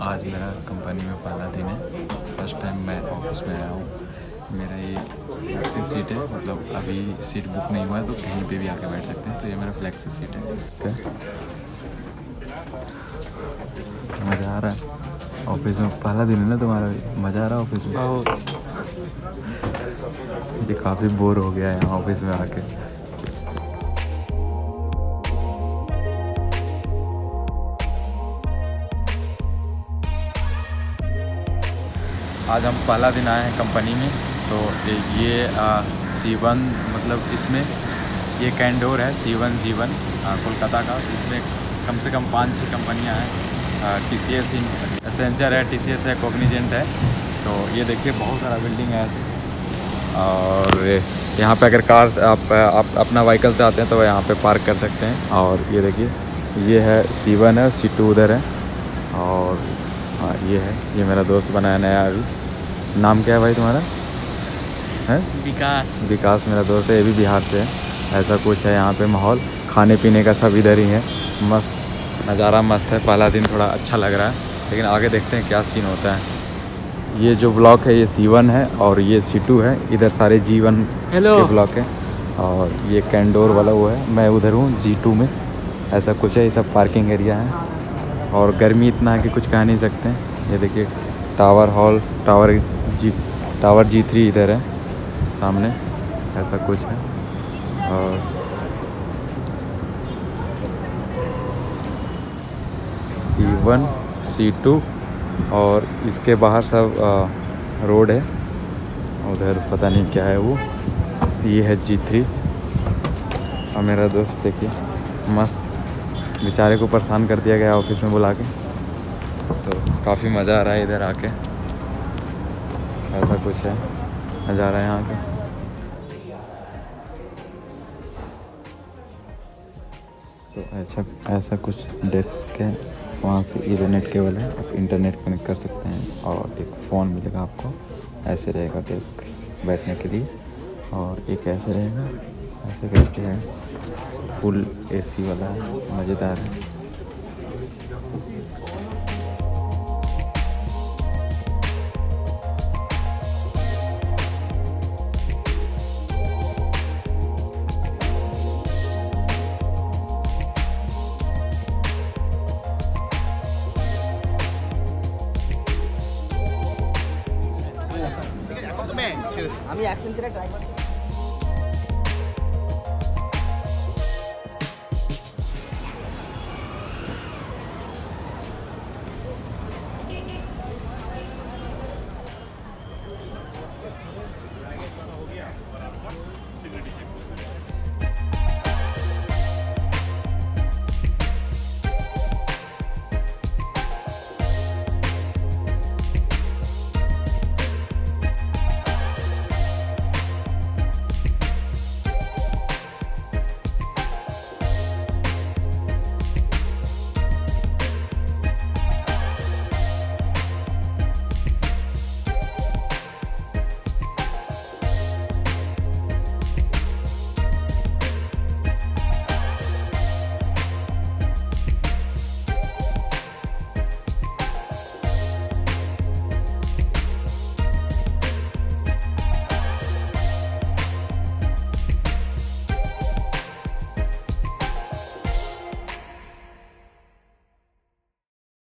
आज मेरा कंपनी में पहला दिन है। फर्स्ट टाइम मैं ऑफिस में आया हूँ। मेरा ये फ्लेक्सी सीट है, मतलब अभी सीट बुक नहीं हुआ है तो कहीं पे भी आके बैठ सकते हैं। तो ये मेरा फ्लेक्सी सीट है। मज़ा आ रहा है ऑफिस में, पहला दिन है ना तुम्हारा भी? मज़ा आ रहा है ऑफिस में? ये काफ़ी बोर हो गया है यहाँ ऑफिस में आके। आज हम पहला दिन आए हैं कंपनी में। तो ये C1 मतलब इसमें ये कैंडोर है C1 G1 कोलकाता का। इसमें कम से कम 5-6 कंपनियां हैं। TCS एसेंचर है, TCS है, कॉग्निजेंट है। तो ये देखिए बहुत सारा बिल्डिंग है। और यहाँ पे अगर कार आप अपना व्हीकल से आते हैं तो यहाँ पे पार्क कर सकते हैं। और ये देखिए ये है C1 है, C2 उधर है। और हाँ ये है, ये मेरा दोस्त बनाया नया अभी। नाम क्या है भाई तुम्हारा? है विकास मेरा दोस्त है, ये भी बिहार से है। ऐसा कुछ है यहाँ पे माहौल, खाने पीने का सब इधर ही है। मस्त नज़ारा, मस्त है। पहला दिन थोड़ा अच्छा लग रहा है, लेकिन आगे देखते हैं क्या सीन होता है। ये जो ब्लॉक है ये C1 है और ये C2 है। इधर सारे G1 के ब्लॉक हैं। और ये कैंडोर वाला वो है, मैं उधर हूँ G2 में। ऐसा कुछ है, ये सब पार्किंग एरिया है। और गर्मी इतना है कि कुछ कह नहीं सकते हैं। ये देखिए टावर हॉल, टावर G3 इधर है सामने। ऐसा कुछ है। और C1 C2 और इसके बाहर सब रोड है। उधर पता नहीं क्या है वो। ये है G3। और मेरा दोस्त देखिए मस्त, बेचारे को परेशान कर दिया गया ऑफिस में बुला के। तो काफ़ी मज़ा आ रहा है इधर आके। ऐसा कुछ है नज़ारा यहाँ का। तो ऐसा कुछ डेस्क है, वहाँ से इथरनेट केबल है, आप इंटरनेट कनेक्ट कर सकते हैं। और एक फ़ोन मिलेगा आपको। ऐसे रहेगा डेस्क बैठने के लिए। और एक ऐसे रहेगा, ऐसे करके है। फुल AC वाला है, मज़ेदार है। আমি অ্যাক্সেঞ্চারে ট্রাই করছি।